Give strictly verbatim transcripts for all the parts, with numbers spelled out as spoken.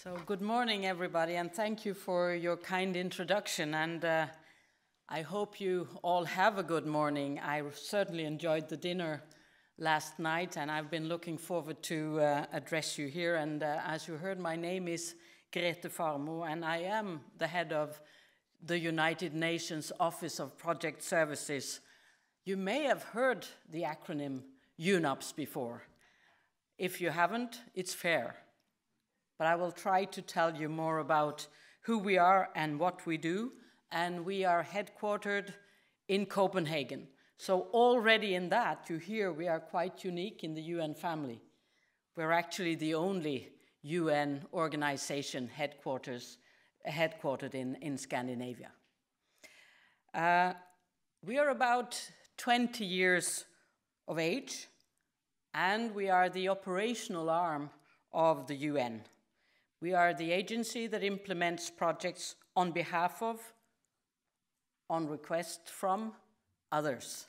So good morning, everybody, and thank you for your kind introduction. And uh, I hope you all have a good morning. I certainly enjoyed the dinner last night, and I've been looking forward to uh, address you here. And uh, as you heard, my name is Grete Farmo, and I am the head of the United Nations Office of Project Services. You may have heard the acronym U N O P S before. If you haven't, it's fair. But I will try to tell you more about who we are and what we do. And we are headquartered in Copenhagen. So already in that, you hear we are quite unique in the U N family. We're actually the only U N organization headquarters, headquartered in, in Scandinavia. Uh, we are about twenty years of age, and we are the operational arm of the U N. We are the agency that implements projects on behalf of, on request from others.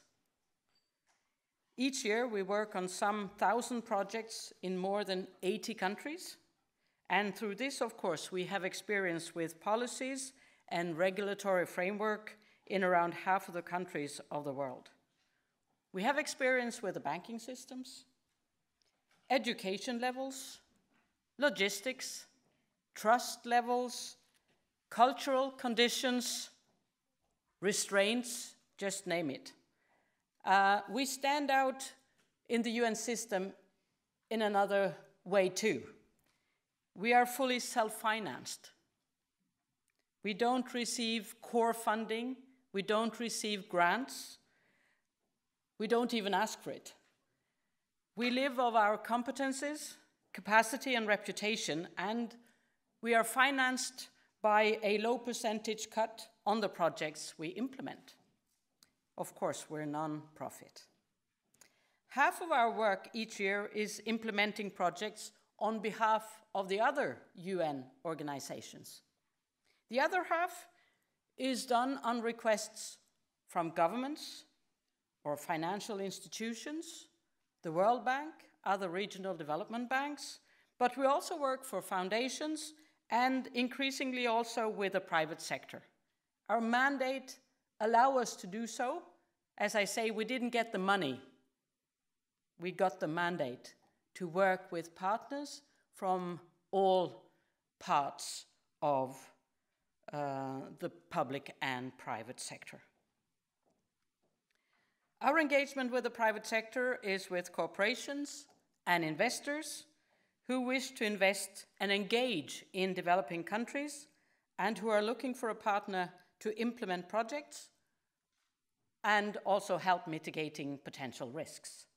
Each year we work on some thousand projects in more than eighty countries. And through this, of course, we have experience with policies and regulatory framework in around half of the countries of the world. We have experience with the banking systems, education levels, logistics, trust levels, cultural conditions, restraints, just name it. Uh, we stand out in the U N system in another way too. We are fully self-financed. We don't receive core funding. We don't receive grants. We don't even ask for it. We live of our competences, capacity, and reputation, and we are financed by a low percentage cut on the projects we implement. Of course, we're non-profit. Half of our work each year is implementing projects on behalf of the other U N organizations. The other half is done on requests from governments or financial institutions, the World Bank, other regional development banks, but we also work for foundations and increasingly also with the private sector. Our mandate allows us to do so. As I say, we didn't get the money. We got the mandate to work with partners from all parts of uh, the public and private sector. Our engagement with the private sector is with corporations and investors who wish to invest and engage in developing countries and who are looking for a partner to implement projects and also help mitigating potential risks.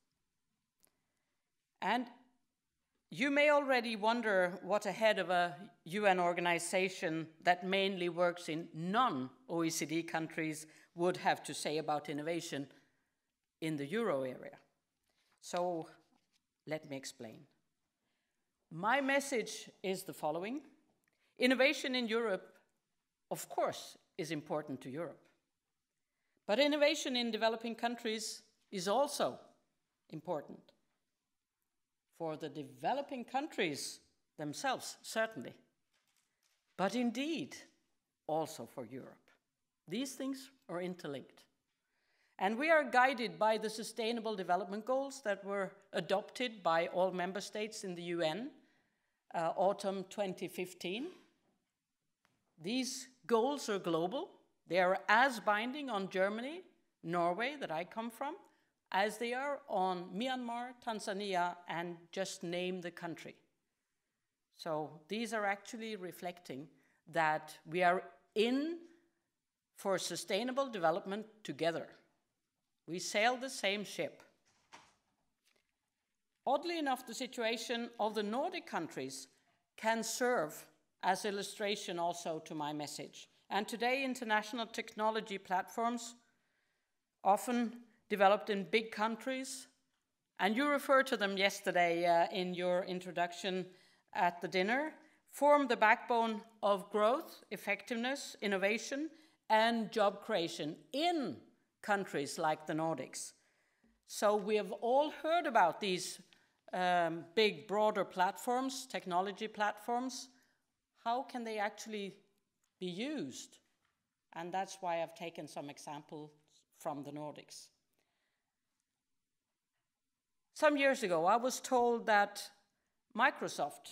And you may already wonder what a head of a U N organization that mainly works in non-O E C D countries would have to say about innovation in the euro area. So let me explain. My message is the following. Innovation in Europe, of course, is important to Europe. But innovation in developing countries is also important. For the developing countries themselves, certainly. But indeed, also for Europe. These things are interlinked. And we are guided by the Sustainable Development Goals that were adopted by all member states in the U N, uh, autumn twenty fifteen. These goals are global. They are as binding on Germany, Norway, that I come from, as they are on Myanmar, Tanzania, and just name the country. So these are actually reflecting that we are in for sustainable development together. We sail the same ship. Oddly enough, the situation of the Nordic countries can serve as illustration also to my message. And today, international technology platforms, often developed in big countries, and you referred to them yesterday uh, in your introduction at the dinner, form the backbone of growth, effectiveness, innovation, and job creation in countries like the Nordics. So we have all heard about these um, big, broader platforms, technology platforms, how can they actually be used? And that's why I've taken some examples from the Nordics. Some years ago, I was told that Microsoft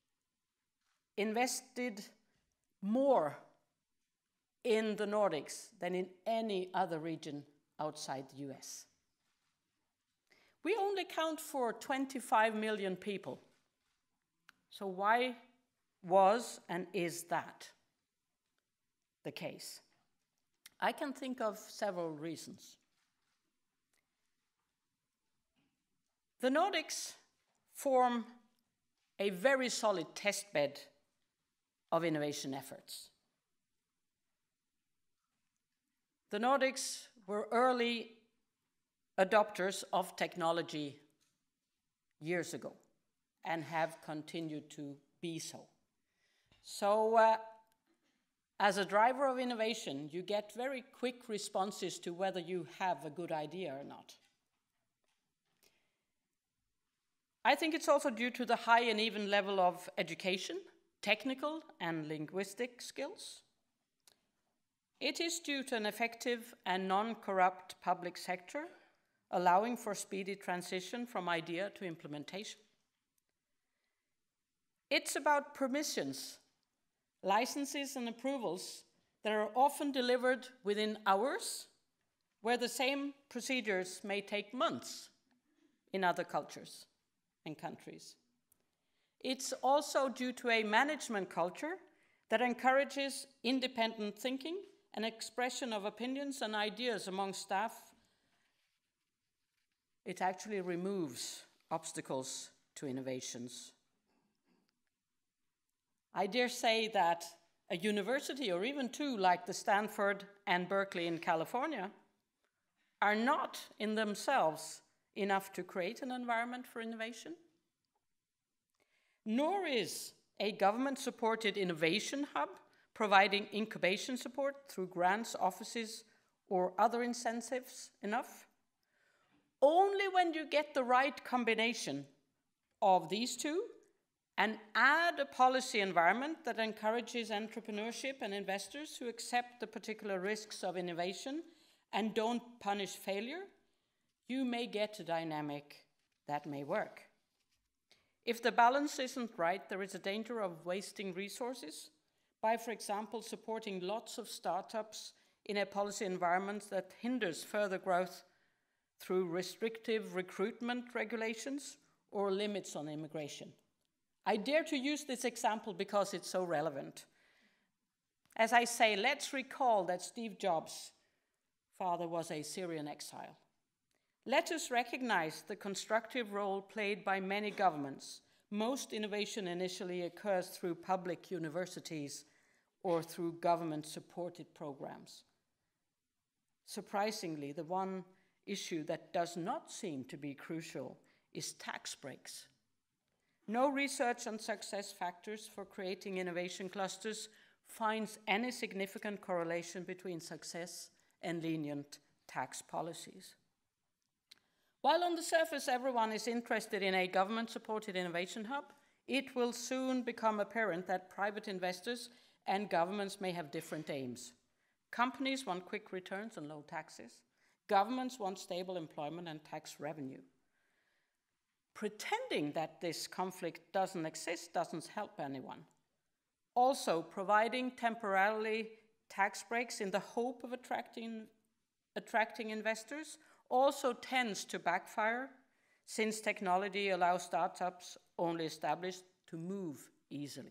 invested more in the Nordics than in any other region outside the U S. We only count for twenty-five million people. So why was and is that the case? I can think of several reasons. The Nordics form a very solid test bed of innovation efforts. The Nordics were early adopters of technology years ago and have continued to be so. So uh, as a driver of innovation, you get very quick responses to whether you have a good idea or not. I think it's also due to the high and even level of education, technical and linguistic skills. It is due to an effective and non-corrupt public sector, allowing for speedy transition from idea to implementation. It's about permissions, licenses and approvals that are often delivered within hours, where the same procedures may take months in other cultures and countries. It's also due to a management culture that encourages independent thinking and expression of opinions and ideas among staff. It actually removes obstacles to innovations. I dare say that a university, or even two, like the Stanford and Berkeley in California, are not in themselves enough to create an environment for innovation. Nor is a government-supported innovation hub providing incubation support through grants, offices, or other incentives enough. Only when you get the right combination of these two and add a policy environment that encourages entrepreneurship and investors who accept the particular risks of innovation and don't punish failure, you may get a dynamic that may work. If the balance isn't right, there is a danger of wasting resources by, for example, supporting lots of startups in a policy environment that hinders further growth through restrictive recruitment regulations or limits on immigration. I dare to use this example because it's so relevant. As I say, let's recall that Steve Jobs' father was a Syrian exile. Let us recognize the constructive role played by many governments. Most innovation initially occurs through public universities or through government-supported programs. Surprisingly, the one issue that does not seem to be crucial is tax breaks. No research on success factors for creating innovation clusters finds any significant correlation between success and lenient tax policies. While on the surface everyone is interested in a government-supported innovation hub, it will soon become apparent that private investors and governments may have different aims. Companies want quick returns and low taxes. Governments want stable employment and tax revenue. Pretending that this conflict doesn't exist doesn't help anyone. Also, providing temporarily tax breaks in the hope of attracting, attracting investors also tends to backfire, since technology allows startups only established to move easily.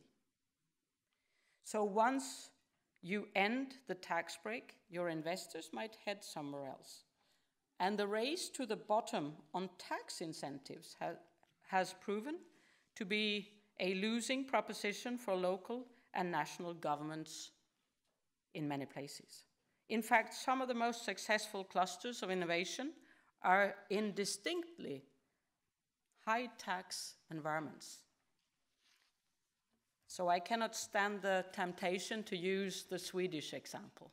So once you end the tax break, your investors might head somewhere else. And the race to the bottom on tax incentives ha has proven to be a losing proposition for local and national governments in many places. In fact, some of the most successful clusters of innovation are in distinctly high tax environments. So I cannot stand the temptation to use the Swedish example.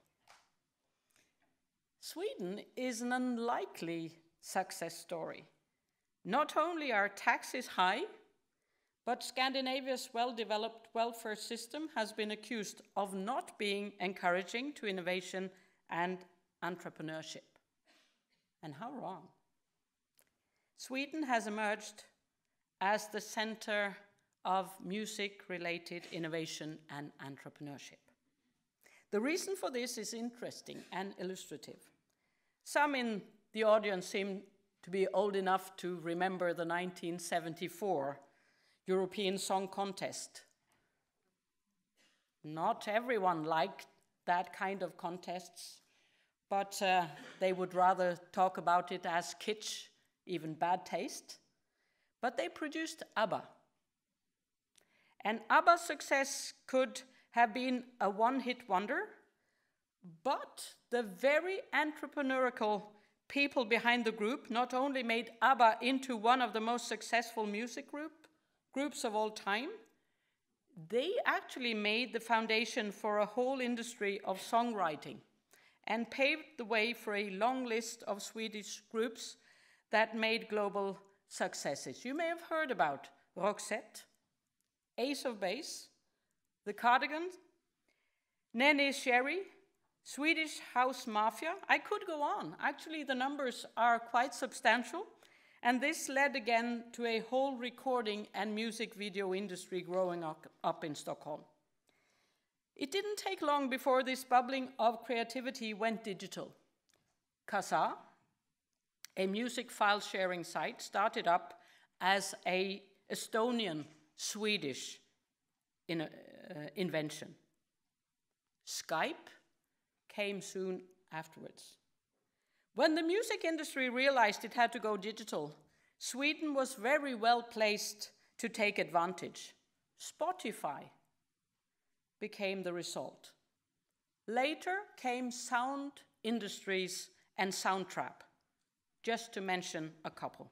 Sweden is an unlikely success story. Not only are taxes high, But Scandinavia's well-developed welfare system has been accused of not being encouraging to innovation and entrepreneurship. And how wrong? Sweden has emerged as the center of music-related innovation and entrepreneurship. The reason for this is interesting and illustrative. Some in the audience seem to be old enough to remember the nineteen seventy-four European Song Contest. Not everyone liked that kind of contests, but uh, they would rather talk about it as kitsch, even bad taste. But they produced ABBA. And ABBA's success could have been a one-hit wonder, but the very entrepreneurial people behind the group not only made ABBA into one of the most successful music group, groups of all time, they actually made the foundation for a whole industry of songwriting and paved the way for a long list of Swedish groups that made global successes. You may have heard about Roxette, Ace of Base, The Cardigans, Nene Cherry, Swedish House Mafia. I could go on. Actually, the numbers are quite substantial, and this led again to a whole recording and music video industry growing up, up in Stockholm. It didn't take long before this bubbling of creativity went digital. Kazaa, a music file sharing site, started up as an Estonian-Swedish in, uh, invention. Skype came soon afterwards. When the music industry realized it had to go digital, Sweden was very well placed to take advantage. Spotify became the result. Later came sound industries and Soundtrap, just to mention a couple.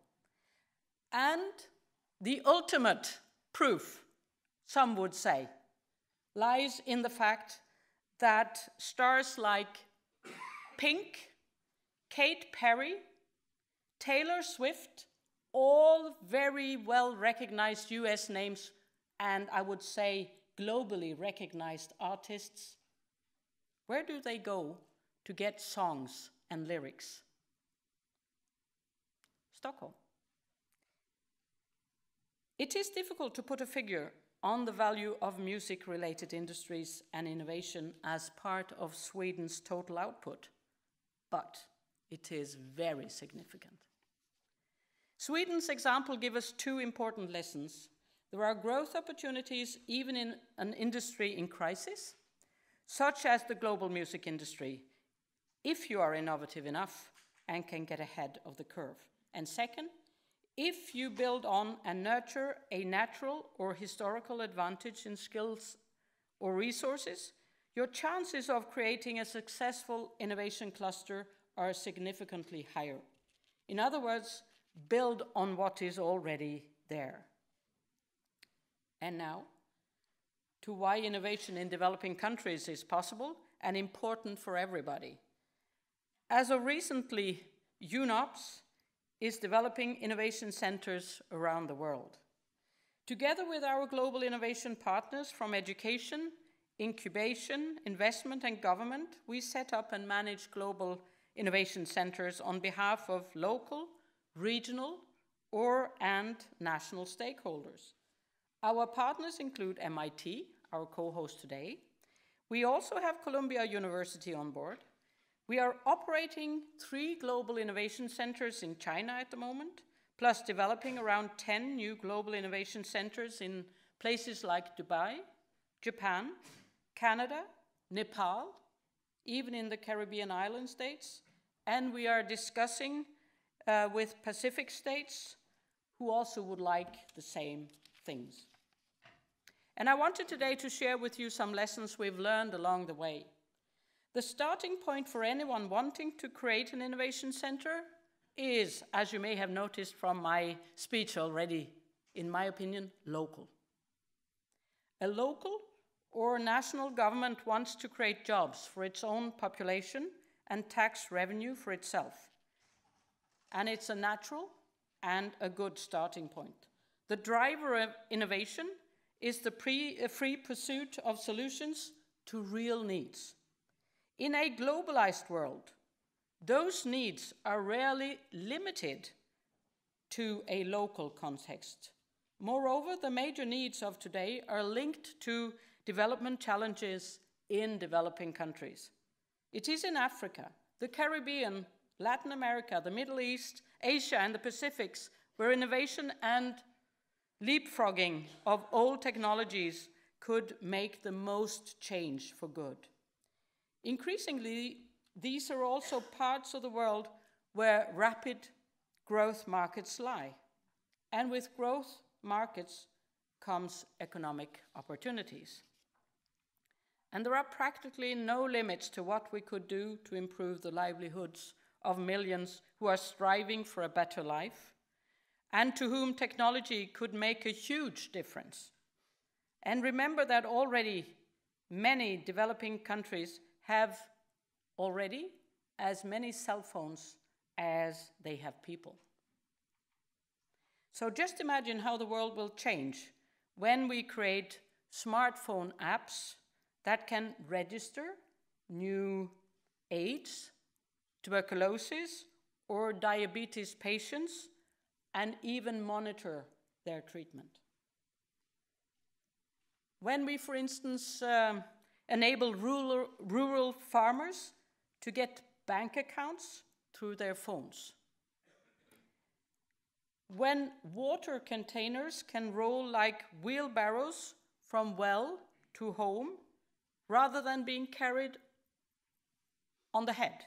And the ultimate proof, some would say, lies in the fact that stars like Pink, Kate Perry, Taylor Swift, all very well recognized U S names, and I would say globally recognized artists, where do they go to get songs and lyrics? Stockholm. It is difficult to put a figure on the value of music-related industries and innovation as part of Sweden's total output, but it is very significant. Sweden's example gives us two important lessons. There are growth opportunities even in an industry in crisis, such as the global music industry, if you are innovative enough and can get ahead of the curve. And second, if you build on and nurture a natural or historical advantage in skills or resources, your chances of creating a successful innovation cluster are significantly higher. In other words, build on what is already there. And now, to why innovation in developing countries is possible and important for everybody. As of recently, UNOPS is developing innovation centers around the world. Together with our global innovation partners from education, incubation, investment, and government, we set up and manage global innovation centers on behalf of local, regional, or and national stakeholders. Our partners include M I T, our co-host today. We also have Columbia University on board. We are operating three global innovation centers in China at the moment, plus developing around ten new global innovation centers in places like Dubai, Japan, Canada, Nepal, even in the Caribbean island states, and we are discussing uh, with Pacific states who also would like the same things. And I wanted today to share with you some lessons we've learned along the way. The starting point for anyone wanting to create an innovation center is, as you may have noticed from my speech already, in my opinion, local. A local or national government wants to create jobs for its own population and tax revenue for itself. And it's a natural and a good starting point. The driver of innovation is the pre, uh, free pursuit of solutions to real needs. In a globalized world, those needs are rarely limited to a local context. Moreover, the major needs of today are linked to development challenges in developing countries. It is in Africa, the Caribbean, Latin America, the Middle East, Asia, and the Pacifics where innovation and leapfrogging of old technologies could make the most change for good. Increasingly, these are also parts of the world where rapid growth markets lie. And with growth markets comes economic opportunities. And there are practically no limits to what we could do to improve the livelihoods of millions who are striving for a better life and to whom technology could make a huge difference. And remember that already many developing countries have already as many cell phones as they have people. So just imagine how the world will change when we create smartphone apps that can register new AIDS, tuberculosis, or diabetes patients, and even monitor their treatment. When we, for instance, um, enable rural, rural farmers to get bank accounts through their phones. When water containers can roll like wheelbarrows from well to home, rather than being carried on the head.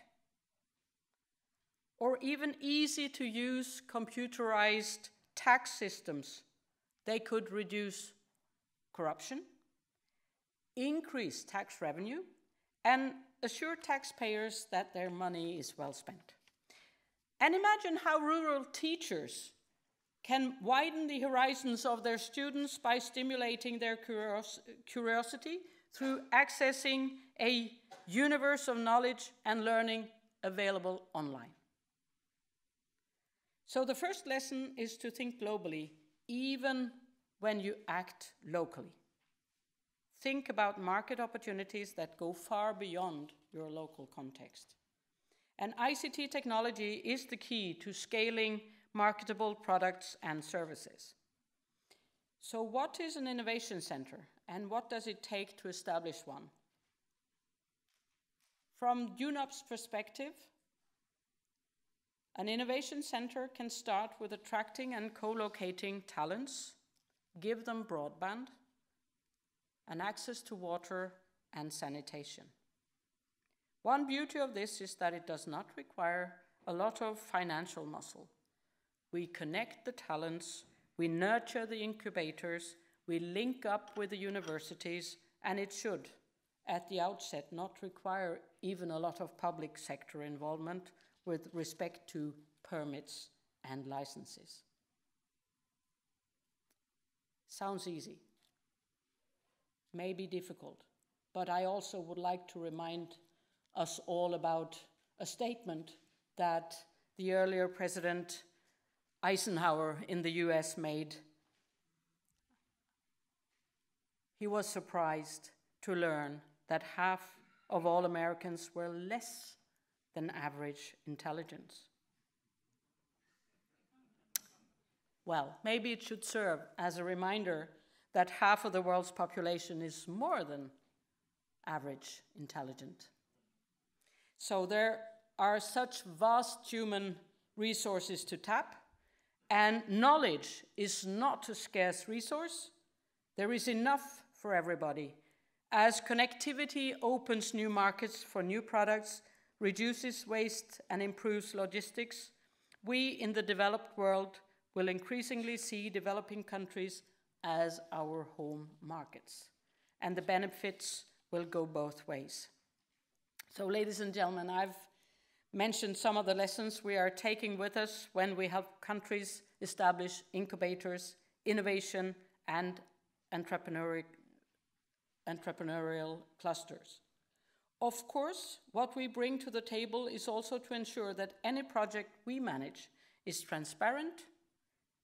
Or even easy to use computerized tax systems, they could reduce corruption, increase tax revenue, and assure taxpayers that their money is well spent. And imagine how rural teachers can widen the horizons of their students by stimulating their curios- curiosity through accessing a universe of knowledge and learning available online. So the first lesson is to think globally, even when you act locally. Think about market opportunities that go far beyond your local context. And I C T technology is the key to scaling marketable products and services. So what is an innovation center, and what does it take to establish one? From UNOP's perspective, an innovation center can start with attracting and co-locating talents, give them broadband, and access to water and sanitation. One beauty of this is that it does not require a lot of financial muscle. We connect the talents, we nurture the incubators, we link up with the universities, and it should, at the outset, not require even a lot of public sector involvement with respect to permits and licenses. Sounds easy, maybe difficult, but I also would like to remind us all about a statement that the earlier President Eisenhower in the U S made. He was surprised to learn that half of all Americans were less than average intelligence. Well, maybe it should serve as a reminder that half of the world's population is more than average intelligent. So there are such vast human resources to tap, and knowledge is not a scarce resource. There is enough for everybody. As connectivity opens new markets for new products, reduces waste, and improves logistics, we in the developed world will increasingly see developing countries as our home markets. And the benefits will go both ways. So, ladies and gentlemen, I've mentioned some of the lessons we are taking with us when we help countries establish incubators, innovation, and entrepreneurial, entrepreneurial clusters. Of course, what we bring to the table is also to ensure that any project we manage is transparent,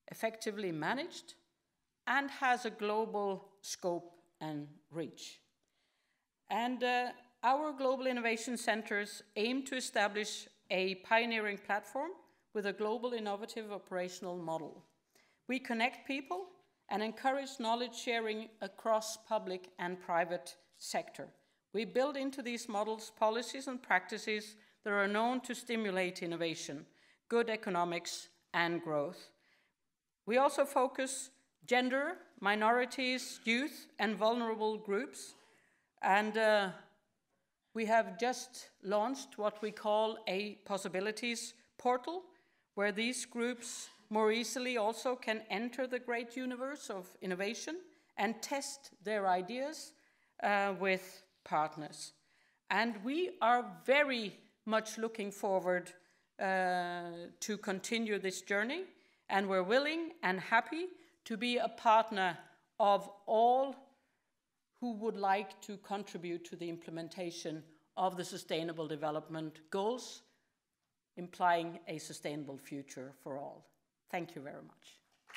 effectively managed, and has a global scope and reach. And uh, our Global Innovation Centers aim to establish a pioneering platform with a global innovative operational model. We connect people and encourage knowledge sharing across public and private sector. We build into these models policies and practices that are known to stimulate innovation, good economics, and growth. We also focus gender, minorities, youth, and vulnerable groups. And uh, we have just launched what we call a possibilities portal, where these groups more easily also can enter the great universe of innovation and test their ideas uh, with partners. And we are very much looking forward uh, to continue this journey, and we're willing and happy to be a partner of all who would like to contribute to the implementation of the Sustainable Development Goals, implying a sustainable future for all. Thank you very much.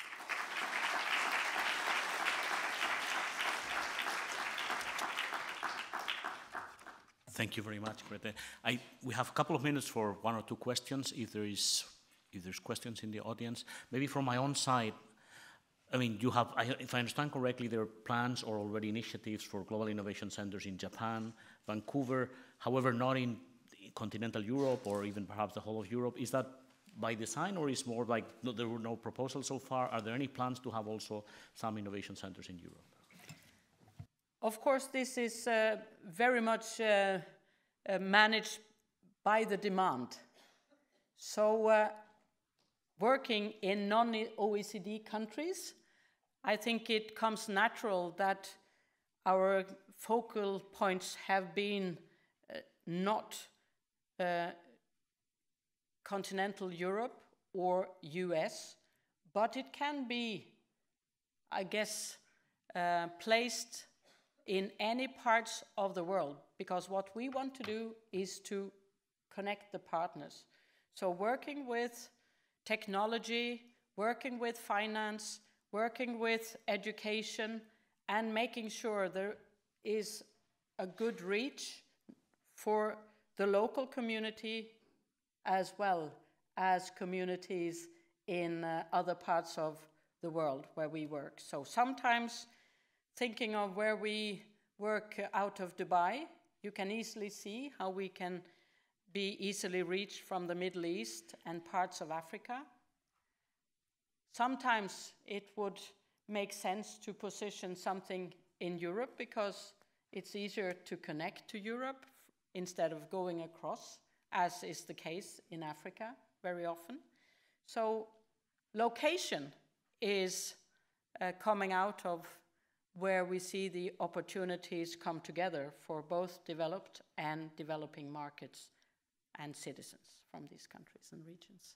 Thank you very much, Grete. I, we have a couple of minutes for one or two questions, if there is, if there's questions in the audience. Maybe from my own side, I mean, you have, if I understand correctly, there are plans or already initiatives for global innovation centers in Japan, Vancouver, however, not in continental Europe or even perhaps the whole of Europe. Is that by design, or is more like no, there were no proposals so far? Are there any plans to have also some innovation centers in Europe? Of course, this is uh, very much uh, uh, managed by the demand. So uh, working in non-O E C D countries, I think it comes natural that our focal points have been uh, not uh, continental Europe or U S, but it can be, I guess, uh, placed in any parts of the world, because what we want to do is to connect the partners. So working with technology, working with finance, working with education, and making sure there is a good reach for the local community as well as communities in uh, other parts of the world where we work. So sometimes thinking of where we work out of Dubai, you can easily see how we can be easily reached from the Middle East and parts of Africa. Sometimes it would make sense to position something in Europe because it's easier to connect to Europe instead of going across, as is the case in Africa very often. So location is uh, coming out of where we see the opportunities come together for both developed and developing markets and citizens from these countries and regions.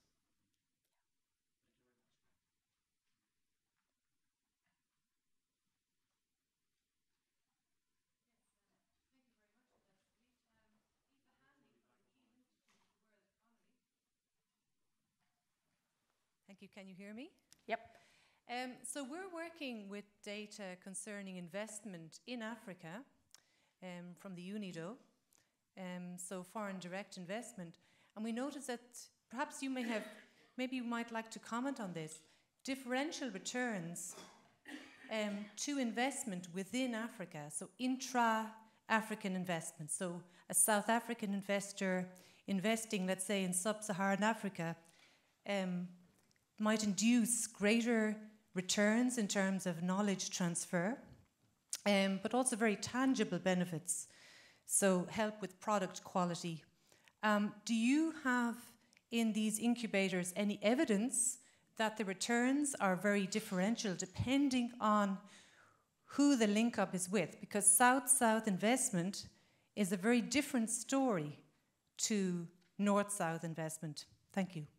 Thank you. Can you hear me? Yep. Um, so we're working with data concerning investment in Africa um, from the UNIDO, um, so foreign direct investment. And we noticed that perhaps you may have, maybe you might like to comment on this, differential returns um, to investment within Africa, so intra-African investment. So a South African investor investing, let's say, in sub-Saharan Africa, um, might induce greater returns in terms of knowledge transfer, um, but also very tangible benefits, so help with product quality. Um, do you have in these incubators any evidence that the returns are very differential depending on who the link up is with? Because South-South investment is a very different story to North-South investment. Thank you.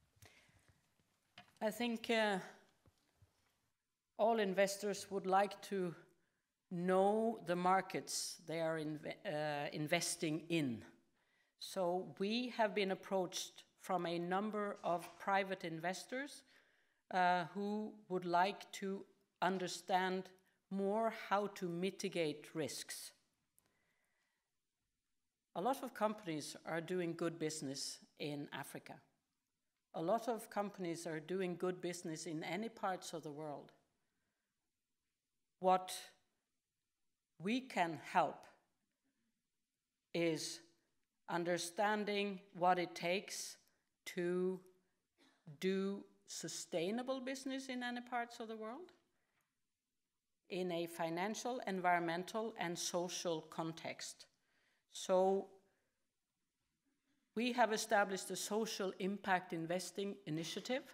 I think uh, all investors would like to know the markets they are inv uh, investing in. So we have been approached from a number of private investors uh, who would like to understand more how to mitigate risks. A lot of companies are doing good business in Africa. A lot of companies are doing good business in any parts of the world. What we can help is understanding what it takes to do sustainable business in any parts of the world in a financial, environmental, and social context. So we have established a social impact investing initiative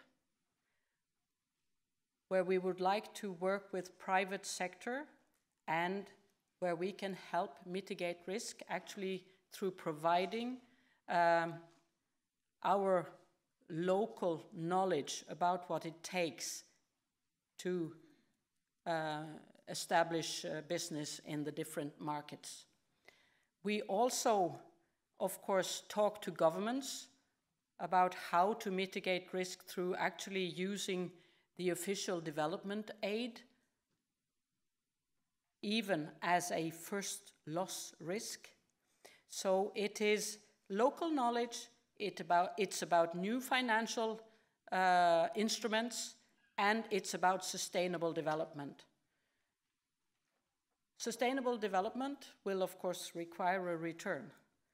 where we would like to work with private sector and where we can help mitigate risk actually through providing um, our local knowledge about what it takes to uh, establish uh, business in the different markets. We also, of course, talk to governments about how to mitigate risk through actually using the official development aid, even as a first loss risk. So it is local knowledge, it about, it's about new financial uh, instruments, and it's about sustainable development. Sustainable development will, of course, require a return.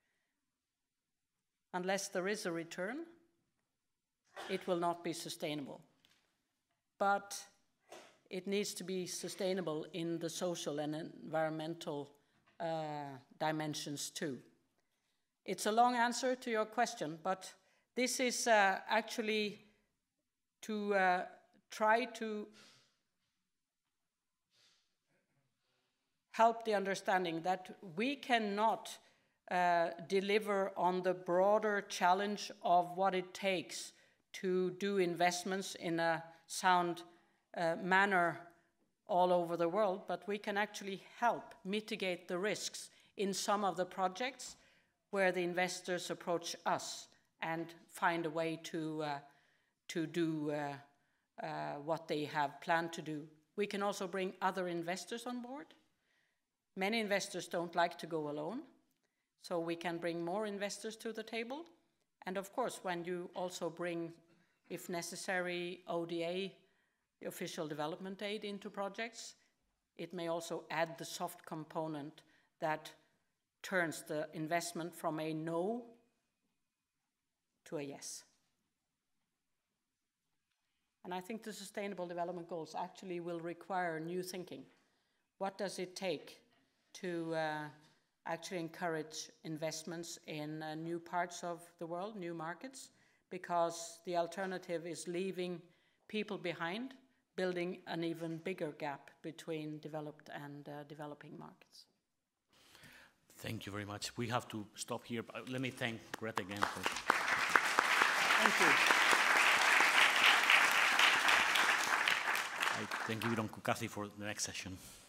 Unless there is a return, it will not be sustainable. But it needs to be sustainable in the social and environmental uh, dimensions too. It's a long answer to your question, but this is uh, actually to uh, try to help the understanding that we cannot uh, deliver on the broader challenge of what it takes to do investments in a sound uh, manner all over the world, but we can actually help mitigate the risks in some of the projects where the investors approach us and find a way to, uh, to do uh, uh, what they have planned to do. We can also bring other investors on board. Many investors don't like to go alone, so we can bring more investors to the table. And of course, when you also bring, if necessary, O D A, the official development aid, into projects, it may also add the soft component that turns the investment from a no to a yes. And I think the Sustainable Development Goals actually will require new thinking. What does it take to uh, actually encourage investments in uh, new parts of the world, new markets? Because the alternative is leaving people behind, building an even bigger gap between developed and uh, developing markets. Thank you very much. We have to stop here. But let me thank Grete again. For Thank you. I thank you, Don Kukasi, for the next session.